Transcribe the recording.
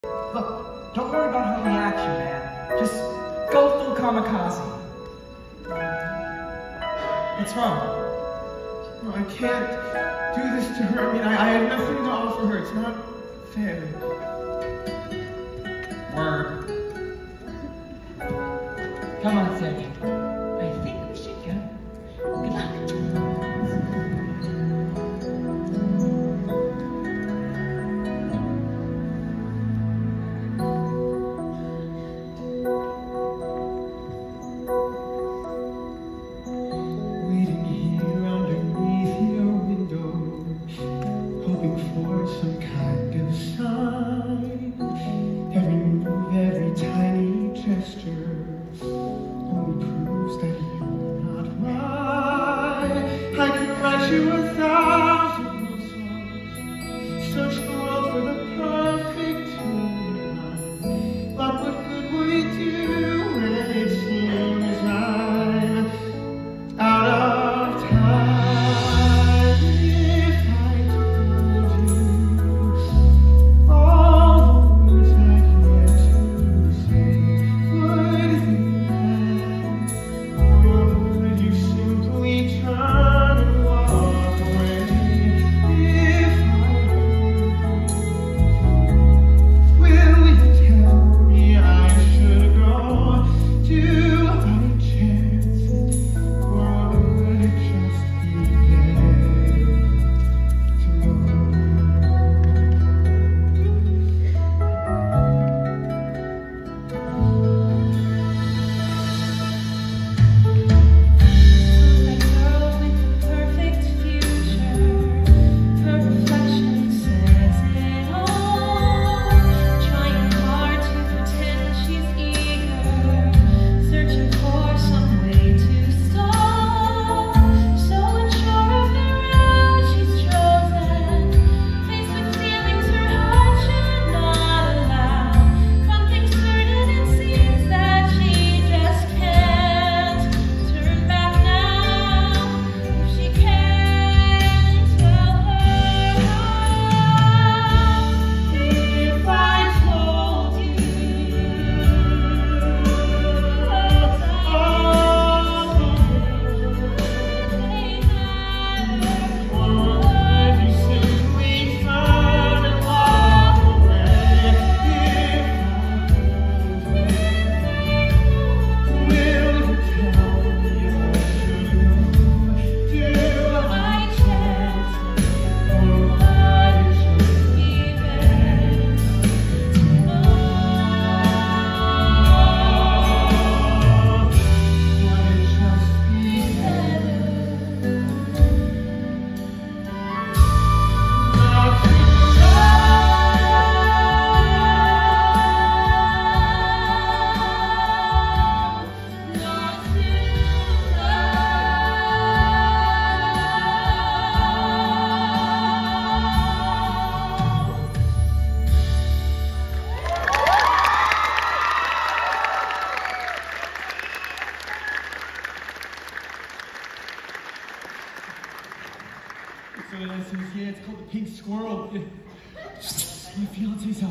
Look, don't worry about her reaction, man. Just go full kamikaze. What's wrong? No, I can't do this to her. I mean, I have nothing to offer her. It's not fair. Word. Come on, Sammy. I think we should go. Good luck. Waiting here underneath your window, hoping for some kind of sign. Every move, every tiny gesture only proves that you're not mine. I could write you 1,000 songs, search the world for the perfect tune. But what good would it do when it seems I'm out of time? If I told you all the words I'd yet to say, would you laugh? Or would you simply turn and walk away? If I will you tell me I should go? Do I chance? Or would it just be better to know? That girl with the perfect future, her reflection says it all. Trying hard to pretend she's eager, searching for some way to stall. So unsure of the route she's chosen, faced with feelings her heart should not allow. One thing's certain, it seems that she just can't turn back now. If she can, tell her how. If I told you Or would you simply turn and walk away? Will you tell me I should go? Do I chance? Or would it just be better to know? Would it just be better not to So yeah, it's called the Pink Squirrel. My fiance's